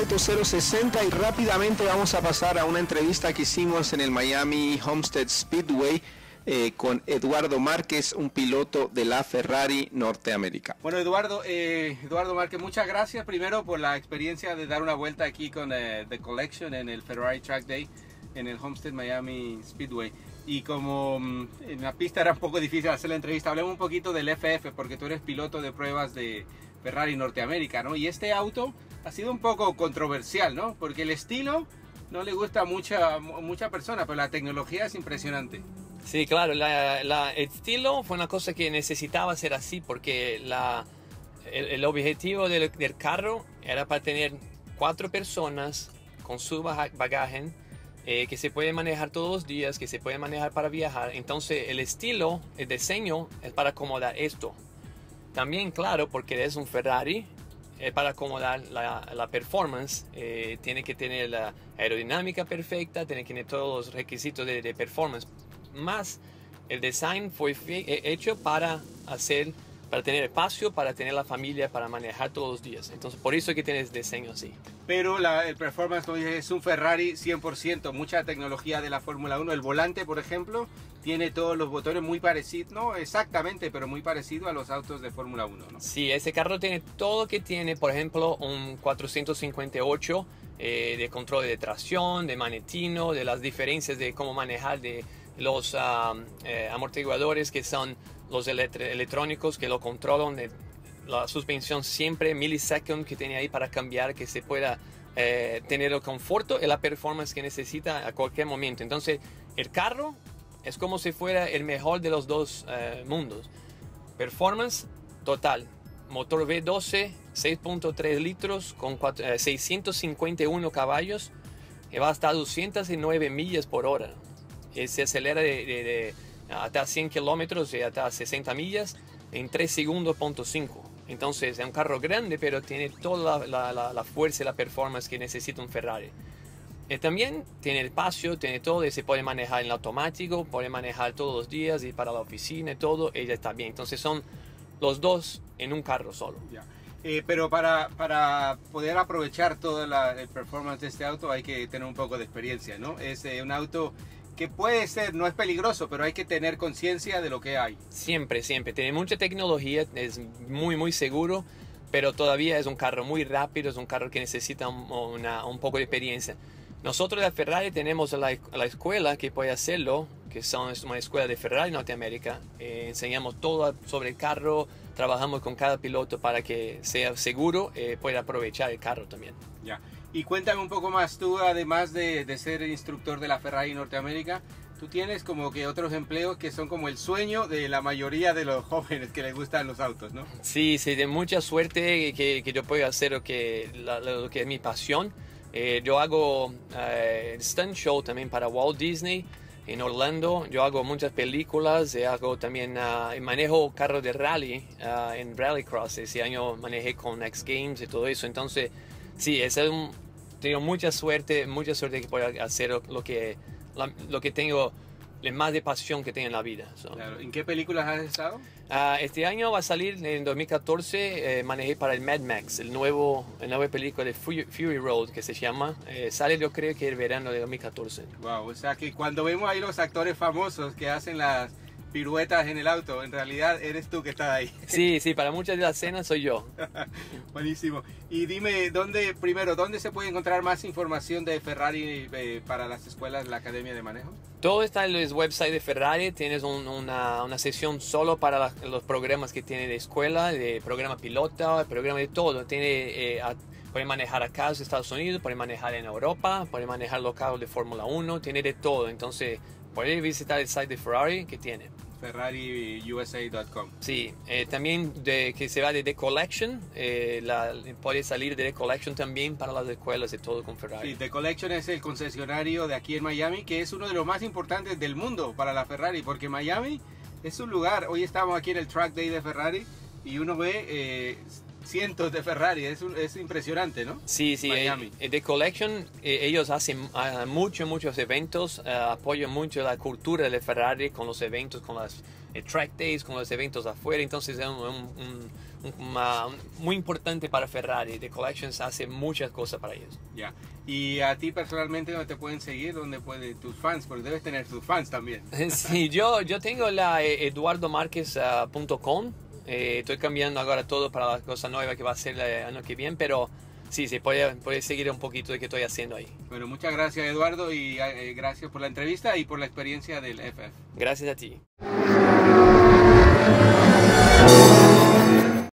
Auto 060 y rápidamente vamos a pasar a una entrevista que hicimos en el Miami Homestead Speedway con Eduardo Márquez, un piloto de la Ferrari Norteamérica. Bueno, Eduardo Márquez, muchas gracias primero por la experiencia de dar una vuelta aquí con The Collection en el Ferrari Track Day en el Homestead Miami Speedway. Y como en la pista era un poco difícil hacer la entrevista, hablemos un poquito del FF, porque tú eres piloto de pruebas de Ferrari Norteamérica, ¿no? Y este auto ha sido un poco controversial, ¿no? Porque el estilo no le gusta a mucha persona, pero la tecnología es impresionante. Sí, claro, el estilo fue una cosa que necesitaba ser así, porque el objetivo del carro era para tener 4 personas con su bagaje, que se puede manejar todos los días, que se puede manejar para viajar. Entonces el estilo, el diseño es para acomodar esto. También, claro, porque es un Ferrari, para acomodar la performance, tiene que tener la aerodinámica perfecta, tiene que tener todos los requisitos de performance. Más el design fue hecho para tener espacio, para tener la familia, para manejar todos los días. Entonces por eso es que tienes diseño así. Pero el performance, como dije, es un Ferrari 100%, mucha tecnología de la Fórmula 1. El volante, por ejemplo, tiene todos los botones muy parecidos, no exactamente, pero muy parecido a los autos de Fórmula 1, ¿no? Sí, ese carro tiene todo que tiene, por ejemplo, un 458 de control de tracción, de magnetino, de las diferencias de cómo manejar, de los amortiguadores que son los electrónicos que lo controlan, de la suspensión siempre millisecond que tiene ahí para cambiar, que se pueda tener el confort y la performance que necesita a cualquier momento. Entonces el carro es como si fuera el mejor de los dos mundos. Performance total, motor V12 6.3 litros con 651 caballos y va hasta 209 millas por hora. Se acelera de hasta 100 kilómetros y hasta 60 millas en 3 segundos, .5. Entonces es un carro grande, pero tiene toda la fuerza y la performance que necesita un Ferrari. También tiene espacio, tiene todo, y se puede manejar en automático, puede manejar todos los días y para la oficina y todo, ella está bien. Entonces son los dos en un carro solo. Ya. Pero para poder aprovechar toda el performance de este auto hay que tener un poco de experiencia, ¿no? Es un auto que puede ser, no es peligroso, pero hay que tener conciencia de lo que hay. Siempre, siempre. Tiene mucha tecnología, es muy, muy seguro, pero todavía es un carro muy rápido, es un carro que necesita un poco de experiencia. Nosotros de Ferrari tenemos la escuela que puede hacerlo, que es una escuela de Ferrari Norteamérica. Enseñamos todo sobre el carro, trabajamos con cada piloto para que sea seguro y pueda aprovechar el carro también. Ya. Y cuéntame un poco más, tú además de ser instructor de la Ferrari Norteamérica, tú tienes como que otros empleos que son como el sueño de la mayoría de los jóvenes que les gustan los autos, ¿no? Sí, de mucha suerte que yo pueda hacer lo que es mi pasión. Yo hago stunt show también para Walt Disney en Orlando. Yo hago muchas películas, hago también manejo carros de rally en Rallycross. Ese año manejé con X Games y todo eso. Entonces, sí, tengo mucha suerte que pueda hacer lo que tengo, más de pasión que tengo en la vida. Claro. ¿En qué películas has estado? Este año va a salir en 2014, manejé para el Mad Max, la nueva película de Fury Road que se llama. Sale yo creo que el verano de 2014. Wow, o sea que cuando vemos ahí los actores famosos que hacen las piruetas en el auto, en realidad eres tú que estás ahí. Sí, para muchas de las escenas soy yo. Buenísimo. Y dime, ¿dónde se puede encontrar más información de Ferrari para las escuelas, la Academia de Manejo? Todo está en el website de Ferrari. Tienes una sección solo para los programas que tiene de escuela, de programa pilota, programa de todo. Puede manejar acá en Estados Unidos, puede manejar en Europa, puede manejar los carros de Fórmula 1, tiene de todo. Entonces puede visitar el site de Ferrari que tiene. FerrariUSA.com. Sí, también que se va de The Collection, puede salir de The Collection también para las escuelas y todo con Ferrari. Sí, The Collection es el concesionario de aquí en Miami, que es uno de los más importantes del mundo para la Ferrari, porque Miami es un lugar, hoy estamos aquí en el Track Day de Ferrari y uno ve cientos de Ferrari, es impresionante, ¿no? Sí, sí, Miami. The Collection, ellos hacen muchos eventos, apoyan mucho la cultura de Ferrari con los eventos, con las track days, con los eventos afuera, entonces es muy importante para Ferrari. The Collections hace muchas cosas para ellos. Ya. Y a ti personalmente, ¿dónde te pueden seguir? ¿Dónde pueden tus fans? Porque debes tener tus fans también. Sí, yo tengo la eduardomarquez.com. Estoy cambiando ahora todo para la cosa nueva que va a ser el año que viene, pero sí, puede seguir un poquito de qué estoy haciendo ahí. Bueno, muchas gracias, Eduardo, y gracias por la entrevista y por la experiencia del FF. Gracias a ti.